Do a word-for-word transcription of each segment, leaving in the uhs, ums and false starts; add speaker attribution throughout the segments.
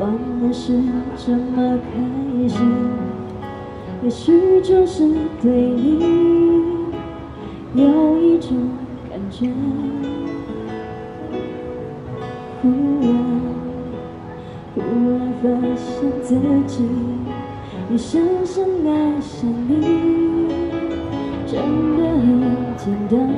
Speaker 1: 忘了是这么开始，也许就是对你有一种感觉。忽然，忽然发现自己也深深爱上你，真的很简单。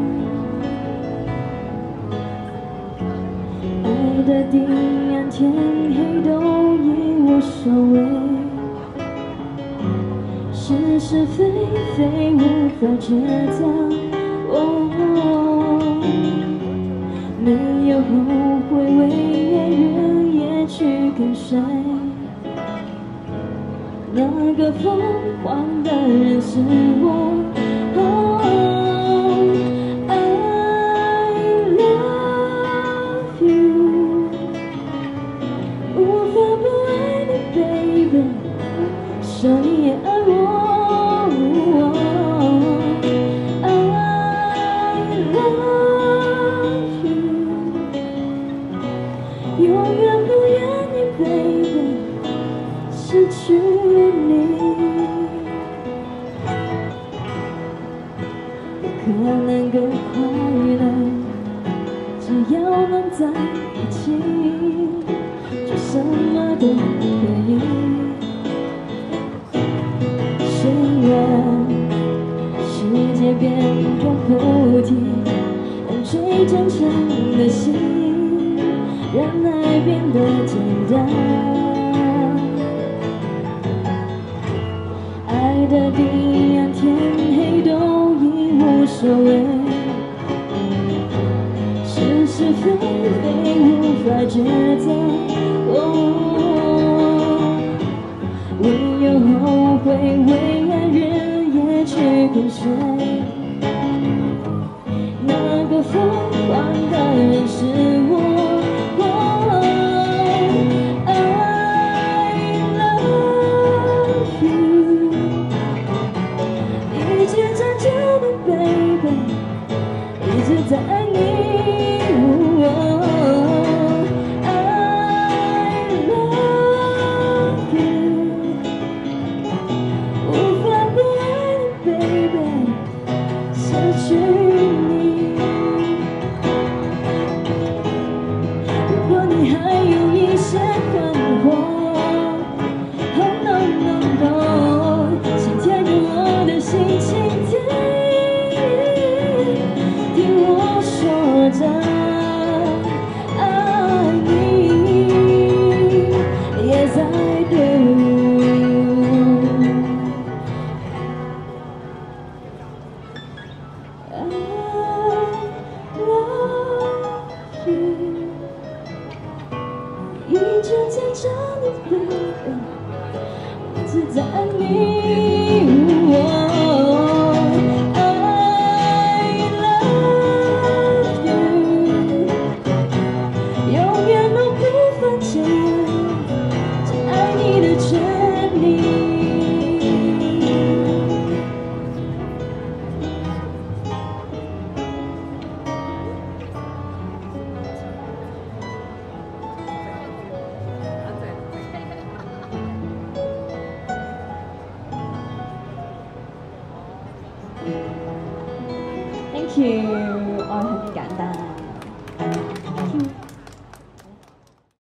Speaker 1: 爱的地暗天黑都已无所谓，是是非非无法抉择。哦，没有后悔，为爱日夜去跟随。那个疯狂的人是我。哦 I love you， 无法不爱你 ，baby， 说你也爱我。永远不愿意 ，baby， 失去你。不可能更快乐，只要能在一起，就什么都可以。虽然世界变得不停，但最真诚的心。让爱变得简单，爱的地暗天黑都已无所谓，是是非非无法抉择。哦，唯有后悔，为爱日夜去跟随。那个疯狂的人是我。一直在爱你，哦 I love you， 无法不爱你 ，baby， 失去你。如果你还有一些困惑 ，Oh no no no， 请贴着我的心倾听。我说着爱你 ，Yes I do。I love you， 一直在这里 ，baby， 一直在爱你。哦 Thank you，我很感